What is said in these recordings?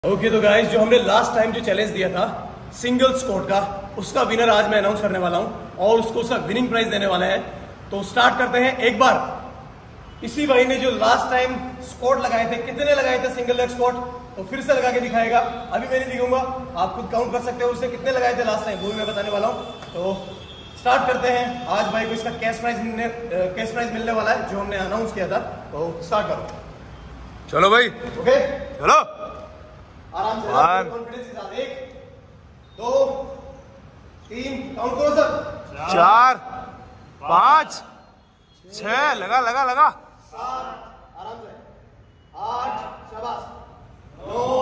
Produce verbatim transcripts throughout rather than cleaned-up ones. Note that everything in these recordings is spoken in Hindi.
ओके okay, तो गाइस जो हमने लास्ट टाइम जो चैलेंज दिया था सिंगल स्क्वाड का, उसका विनर आज मैं अनाउंस करने वाला हूं और उसको उसका विनिंग प्राइज देने वाला है। तो स्टार्ट करते हैं। एक बार इसी भाई ने जो लास्ट टाइम स्क्वाड लगाए थे, कितने लगाए थे सिंगल लेग स्क्वाड, तो फिर से लगा के दिखाएगा। अभी मैं नहीं दिखाऊंगा, आप खुद काउंट कर सकते हो उससे कितने लगाए थे लास्ट टाइम, वो भी मैं बताने वाला हूँ। तो स्टार्ट करते हैं। आज भाई को इसका कैश प्राइज मिलने कैश प्राइज मिलने वाला है जो हमने अनाउंस किया था। तो स्टार्ट करो। चलो भाई, ओके चलो आराम से, कॉन्फिडेंस के साथ। एक दो तीन, काउंट करो सर। चार पाँच छह, लगा लगा लगा। सात, आराम से। आठ, शाबाश। नौ,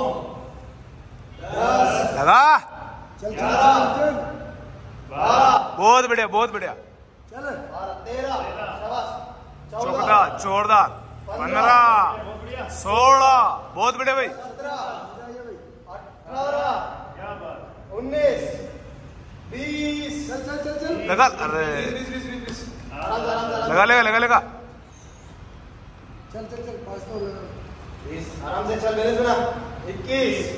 दस, लगा। चल चल चल। बारह, बहुत बढ़िया बहुत बढ़िया। चल। बारह, तेरह, शाबाश। चौदह, जोरदार। पंद्रह, सोलह, बहुत बढ़िया भाई। सत्रह, अठारह, उन्नीस, बीस, चल चल चल चल। लगा। अरे बीस बीस बीस बीस। आराम से, आराम से, लगा लगा लगा लगा। चल चल चल। पाँच तो बीस, आराम से चल। मैंने सुना। इक्कीस,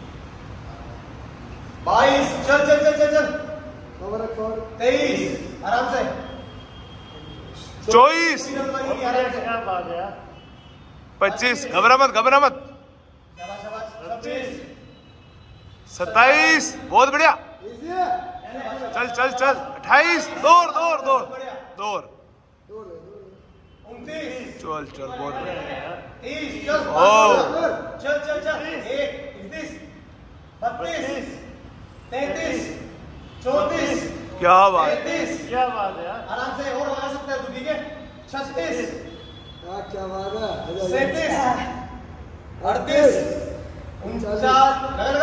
बाईस, चल चल चल चल चल। तेईस, आराम से। चौबीस, आराम से। पच्चीस, घबरा मत घबरा मत। शाबाश शाबाश। छब्बीस, सत्ताईस, बहुत बढ़िया। चल चल चल। अट्ठाईस, दौड़ दौड़ दौड़ दौड़। उनतीस, चल चल, बहुत बढ़िया। तीस, चल। ओ। चल चल चल। एक, इकतीस, बत्तीस, तैतीस, चौंतीस, क्या बात। पैंतीस, क्या बात है यार। आराम से और लगा सकता है तू, ठीक है। छत्तीस, क्या बात है। सैंतीस, अड़तीस, उनचास,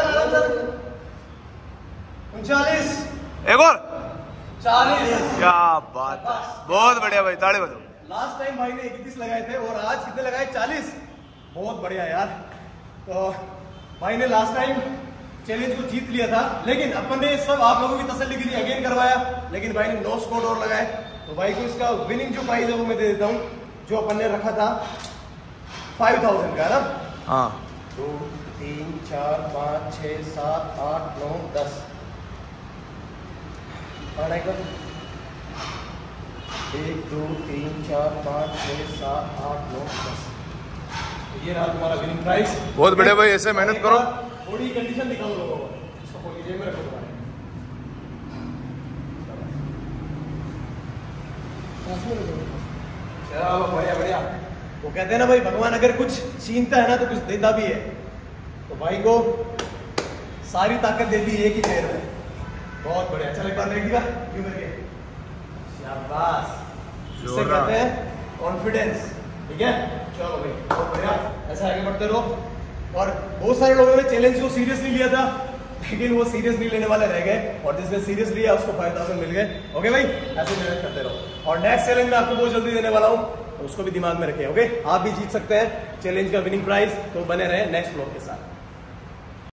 उनचालीस, एक और। चालीस। क्या बात है, बहुत बढ़िया भाई, ताड़ी बजाओ। लास्ट टाइम भाई ने इकतीस लगाए थे और आज कितने लगाए? चालीस। बहुत बढ़िया यार। तो भाई ने लास्ट टाइम चैलेंज को जीत लिया था, लेकिन अपन ने सब आप लोगों की तसल्ली के लिए अगेन करवाया, लेकिन भाई ने नौ स्कोर और लगाए। तो भाई को इसका विनिंग जो प्राइस है वो मैं दे देता हूँ, जो अपन ने रखा था फाइव थाउजेंड का, है ना। हाँ, दो तीन चार पाँच छः सात आठ नौ दस। एक दो तीन चार पाँच छः सात आठ नौ दस। ये रहा तुम्हारा विनिंग प्राइस। बहुत बढ़िया भाई, ऐसे मेहनत करो। थोड़ी कंडीशन दिखाओ लोगों को, इसको खोल लीजिए, मेरे को चलो बढ़िया बढ़िया। वो कहते हैं ना भाई, भगवान अगर कुछ छीनता है ना तो कुछ देता भी है। तो भाई को सारी ताकत दे दी एक ही पैर में। बहुत बढ़िया। चल एक बार देखिएगा, क्यों करके। शाबाश। इसे कहते हैं कॉन्फिडेंस, ठीक है। चलो भाई बहुत बढ़िया, ऐसा आगे बढ़ते रहो। और बहुत सारे लोगों ने चैलेंज को सीरियसली लिया था, लेकिन वो सीरियस नहीं लेने वाले रह गए, और जिसने सीरियस लिया उसको फाइव थाउजेंड मिल गए। ओके भाई, ऐसे मेहनत करते रहो। और नेक्स्ट चैलेंज में आपको बहुत जल्दी देने वाला हूँ, तो उसको भी दिमाग में रखें। ओके, आप भी जीत सकते हैं चैलेंज का विनिंग प्राइज। तो बने रहे नेक्स्ट ब्लॉग के साथ।